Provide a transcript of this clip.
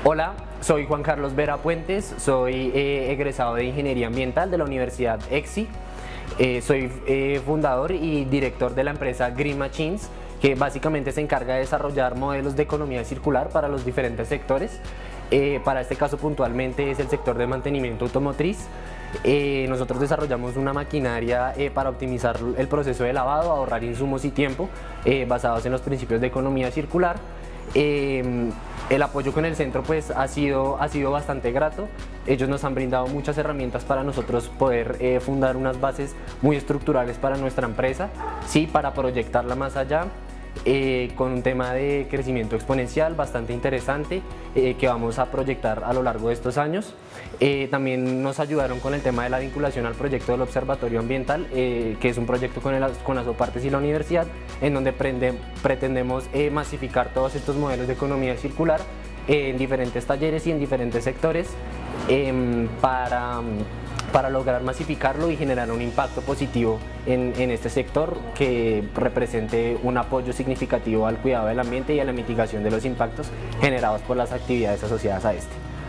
Hola, soy Juan Carlos Vera Puentes, soy egresado de Ingeniería Ambiental de la Universidad EXI. Soy fundador y director de la empresa Green Machines, que básicamente se encarga de desarrollar modelos de economía circular para los diferentes sectores. Para este caso puntualmente es el sector de mantenimiento automotriz. Nosotros desarrollamos una maquinaria para optimizar el proceso de lavado, ahorrar insumos y tiempo, basados en los principios de economía circular. El apoyo con el centro pues ha sido bastante grato. Ellos nos han brindado muchas herramientas para nosotros poder fundar unas bases muy estructurales para nuestra empresa, sí, para proyectarla más allá, con un tema de crecimiento exponencial bastante interesante que vamos a proyectar a lo largo de estos años. También nos ayudaron con el tema de la vinculación al proyecto del Observatorio Ambiental, que es un proyecto con las OPARTES y la universidad, en donde pretendemos masificar todos estos modelos de economía circular en diferentes talleres y en diferentes sectores para lograr masificarlo y generar un impacto positivo en este sector que represente un apoyo significativo al cuidado del ambiente y a la mitigación de los impactos generados por las actividades asociadas a este.